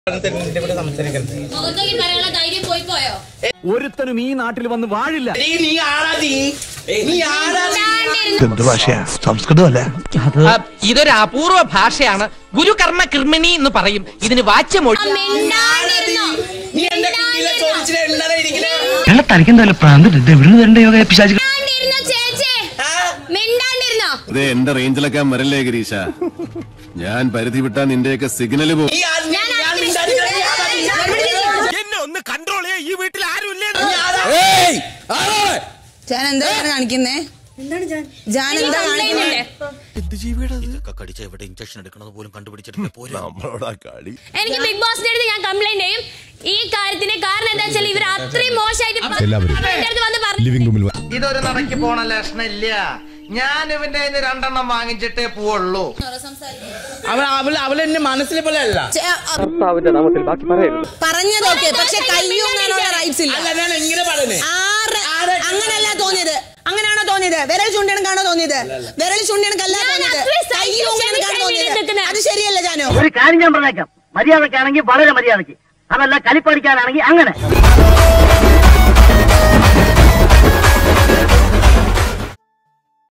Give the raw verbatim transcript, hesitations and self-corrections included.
ഒരുത്തനും ഈ നാട്ടിൽ വന്ന് വാഴില്ല. സംസ്കൃതമല്ല, ഇതൊരു അപൂർവ ഭാഷയാണ്. ഗുരുകർമ്മ കൃമിണി എന്ന് പറയും ഇതിന്. വാച്യമൊഴി തനിക്കെന്തായാലും പ്രാന്തിട്ട് എവിടെ വരേണ്ട യോഗ പിശാചികൾ. എന്റെ റേഞ്ചിലൊക്കെ വരല്ലേ ഗിരീഷ? ഞാൻ പരിധി വിട്ടാ നിന്റെയൊക്കെ സിഗ്നല് പോകും. എന്നെ ഒന്ന് കൺട്രോൾ ചെയ്യാ. ഈ വീട്ടിൽ ആരുമില്ലേ? ഞാൻ എന്താ കാണിക്കുന്നേ? എന്താണ് ഞാൻ എന്താ കാണിക്കുന്നേ? ഇഞ്ചക്ഷൻ എടുക്കണത് പോലും കണ്ടുപിടിച്ചിട്ടില്ല. എനിക്ക് ബിഗ് ബോസിന്റെ അടുത്ത് ഞാൻ കംപ്ലൈന്റ് ചെയ്യും ഈ കാര്യത്തിന്. കാരണം എന്താ വെച്ചാൽ ഇവർ അത്രയും മോശമായിട്ട് ഇതൊരു നടക്കി പോണ ലക്ഷണില്ല. ഞാൻ ഇവന്റെ രണ്ടെണ്ണം വാങ്ങിച്ചിട്ടേ പോവുള്ളൂ. അവളെന്നെ മനസ്സിൽ പോലെ അല്ല പറഞ്ഞതൊക്കെ, പക്ഷെ കയ്യൂങ്ങാനുള്ള റൈറ്റ്സ് ഇല്ല. അങ്ങനെയല്ല തോന്നിയത്. അങ്ങനെയാണോ തോന്നിയത്? വിരൽ ചൂണ്ടിയണക്കാണോ തോന്നിയത്? വിരൽ ചൂണ്ടിയണക്കല്ല തോന്നിയത്, കയ്യൂങ്ങാണ് തോന്നിയത്. അത് ശരിയല്ല ജാനു. ഒരു കാര്യം ഞാൻ പറഞ്ഞേക്കാം, മര്യാദക്കാണെങ്കിൽ വളരെ മര്യാദക്ക്, അതല്ല കലിപ്പടിക്കാനാണെങ്കിൽ അങ്ങനെ.